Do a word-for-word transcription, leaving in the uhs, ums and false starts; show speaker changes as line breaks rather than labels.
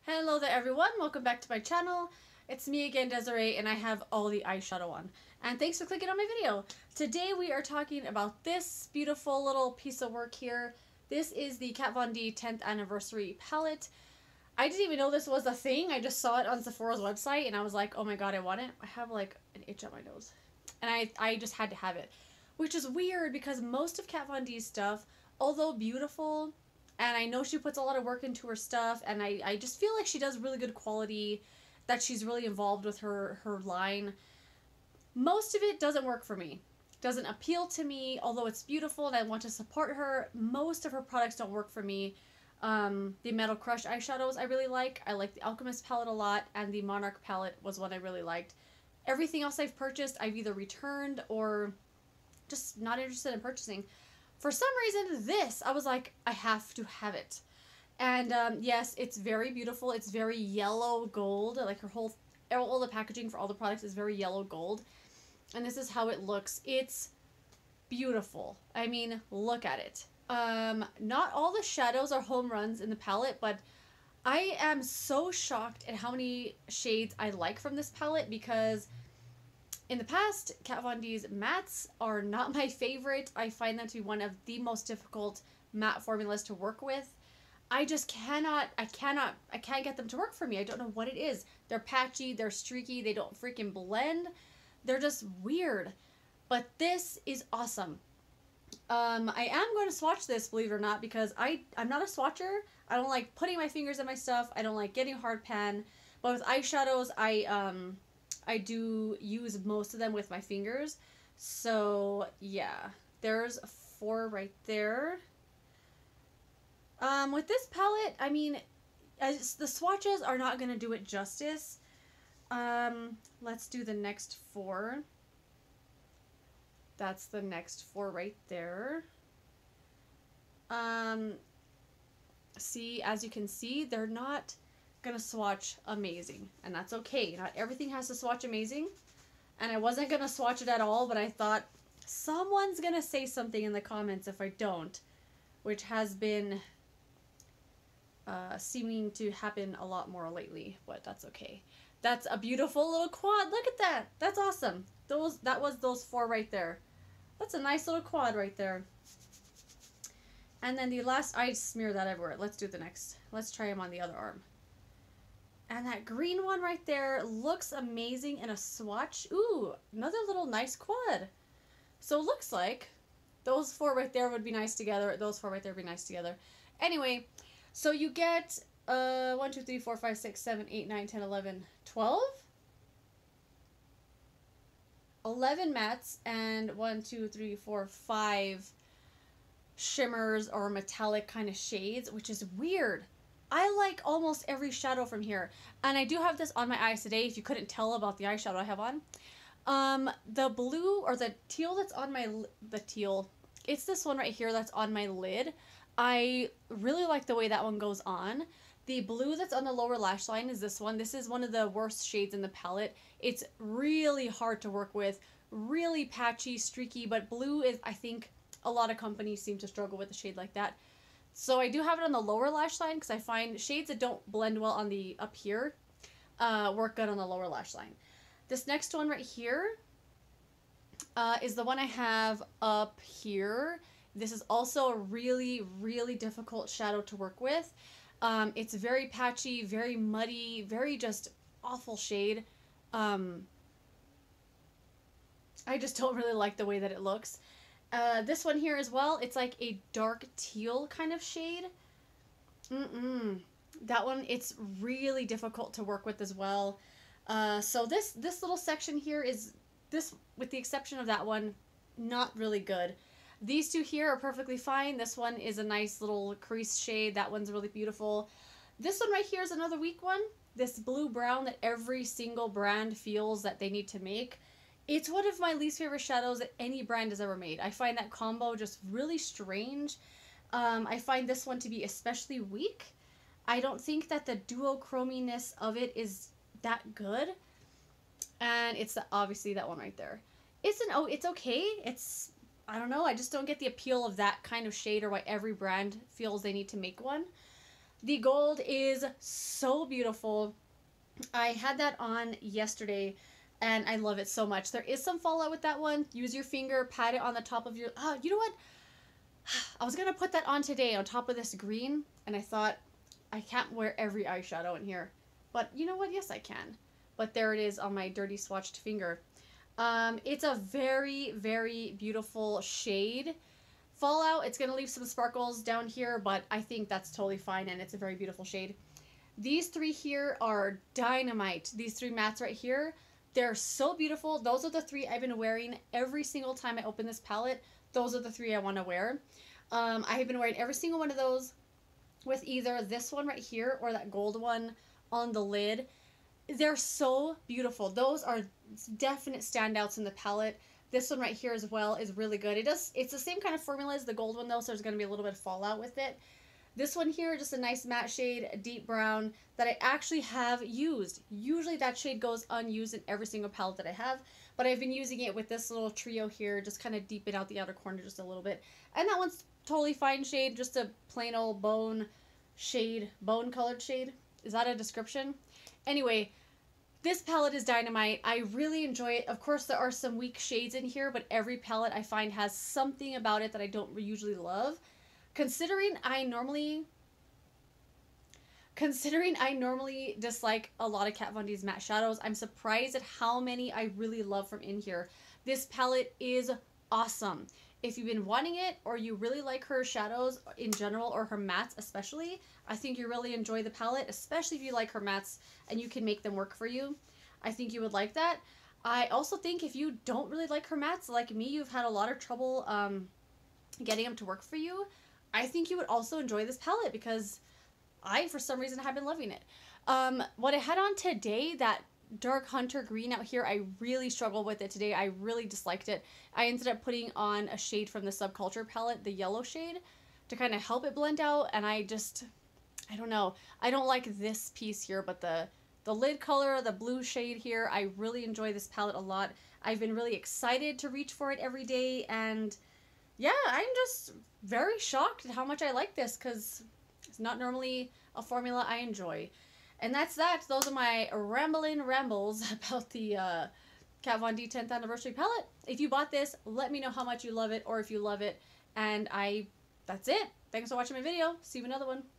Hello there everyone, welcome back to my channel. It's me again, Desiree, and I have all the eyeshadow on. And thanks for clicking on my video. Today we are talking about this beautiful little piece of work here. This is the Kat Von D tenth Anniversary Palette. I didn't even know this was a thing. I just saw it on Sephora's website and I was like, oh my god, I want it. I have like an itch on my nose. And I, I just had to have it. Which is weird because most of Kat Von D's stuff, although beautiful, and I know she puts a lot of work into her stuff, and I, I just feel like she does really good quality, that she's really involved with her, her line. Most of it doesn't work for me. Doesn't appeal to me, although it's beautiful and I want to support her. Most of her products don't work for me. Um, the Metal Crush eyeshadows I really like. I like the Alchemist palette a lot, and the Monarch palette was one I really liked. Everything else I've purchased, I've either returned or just not interested in purchasing. For some reason, this, I was like, I have to have it. And um, yes, it's very beautiful. It's very yellow gold. Like her whole, all the packaging for all the products is very yellow gold. And this is how it looks. It's beautiful. I mean, look at it. Um, not all the shadows are home runs in the palette, but I am so shocked at how many shades I like from this palette, because in the past, Kat Von D's mattes are not my favorite. I find them to be one of the most difficult matte formulas to work with. I just cannot, I cannot, I can't get them to work for me. I don't know what it is. They're patchy, they're streaky, they don't freaking blend. They're just weird. But this is awesome. Um, I am going to swatch this, believe it or not, because I, I'm not a swatcher. I don't like putting my fingers in my stuff. I don't like getting hard pan. But with eyeshadows, I, um... I do use most of them with my fingers. So yeah, there's four right there. Um, with this palette, I mean, as the swatches are not going to do it justice. Um, let's do the next four. That's the next four right there. Um, see, as you can see, they're not gonna swatch amazing, and that's okay. Not everything has to swatch amazing, and I wasn't gonna swatch it at all, but I thought someone's gonna say something in the comments if I don't, which has been uh, seeming to happen a lot more lately, but that's okay. That's a beautiful little quad. Look at that. That's awesome. Those that was those four right there. That's a nice little quad right there. And then the last, I smear that everywhere. Let's do the next. Let's try them on the other arm. And that green one right there looks amazing in a swatch. Ooh, another little nice quad. So it looks like those four right there would be nice together. Those four right there would be nice together. Anyway, so you get uh, one, two, three, four, five, six, seven, eight, nine, ten, eleven, twelve? eleven mattes and one, two, three, four, five shimmers or metallic kind of shades, which is weird. I like almost every shadow from here. And I do have this on my eyes today, if you couldn't tell about the eyeshadow I have on. Um, the blue, or the teal that's on my, the teal, it's this one right here that's on my lid. I really like the way that one goes on. The blue that's on the lower lash line is this one. This is one of the worst shades in the palette. It's really hard to work with, really patchy, streaky, but blue is, I think, a lot of companies seem to struggle with a shade like that. So I do have it on the lower lash line because I find shades that don't blend well on the up here uh, work good on the lower lash line. This next one right here uh, is the one I have up here. This is also a really, really difficult shadow to work with. Um, it's very patchy, very muddy, very just awful shade. Um, I just don't really like the way that it looks. Uh, this one here as well, it's like a dark teal kind of shade. Mm-mm. That one, it's really difficult to work with as well. Uh, so this, this little section here is, this, with the exception of that one, not really good. These two here are perfectly fine. This one is a nice little crease shade. That one's really beautiful. This one right here is another weak one. This blue-brown that every single brand feels that they need to make. It's one of my least favorite shadows that any brand has ever made. I find that combo just really strange. Um, I find this one to be especially weak. I don't think that the duochrominess of it is that good. And it's the, obviously that one right there. It's an, oh, it's okay. It's, I don't know. I just don't get the appeal of that kind of shade, or why every brand feels they need to make one. The gold is so beautiful. I had that on yesterday and I love it so much. There is some fallout with that one. Use your finger, pat it on the top of your... Oh, you know what? I was going to put that on today on top of this green, and I thought, I can't wear every eyeshadow in here. But you know what? Yes, I can. But there it is on my dirty swatched finger. Um, it's a very, very beautiful shade. Fallout, it's going to leave some sparkles down here, but I think that's totally fine, and it's a very beautiful shade. These three here are dynamite. These three mattes right here, they're so beautiful. Those are the three I've been wearing every single time I open this palette. Those are the three I want to wear. Um, I have been wearing every single one of those with either this one right here or that gold one on the lid. They're so beautiful. Those are definite standouts in the palette. This one right here as well is really good. It does, it's the same kind of formula as the gold one though, so there's going to be a little bit of fallout with it. This one here, just a nice matte shade, a deep brown, that I actually have used. Usually that shade goes unused in every single palette that I have, but I've been using it with this little trio here, just kind of deepen out the outer corner just a little bit. And that one's totally fine shade, just a plain old bone shade, bone colored shade. Is that a description? Anyway, this palette is dynamite. I really enjoy it. Of course, there are some weak shades in here, but every palette I find has something about it that I don't usually love. Considering I normally, considering I normally dislike a lot of Kat Von D's matte shadows, I'm surprised at how many I really love from in here. This palette is awesome. If you've been wanting it, or you really like her shadows in general, or her mattes especially, I think you really enjoy the palette, especially if you like her mattes and you can make them work for you. I think you would like that. I also think if you don't really like her mattes, like me, you've had a lot of trouble um, getting them to work for you, I think you would also enjoy this palette because I, for some reason, have been loving it. Um, what I had on today, that dark hunter green out here, I really struggled with it today. I really disliked it. I ended up putting on a shade from the Subculture palette, the yellow shade, to kind of help it blend out, and I just, I don't know. I don't like this piece here, but the, the lid color, the blue shade here, I really enjoy this palette a lot. I've been really excited to reach for it every day, and yeah, I'm just very shocked at how much I like this because it's not normally a formula I enjoy. And that's that. Those are my rambling rambles about the uh, Kat Von D tenth anniversary palette. If you bought this, let me know how much you love it or if you love it. And I, that's it. Thanks for watching my video. See you in another one.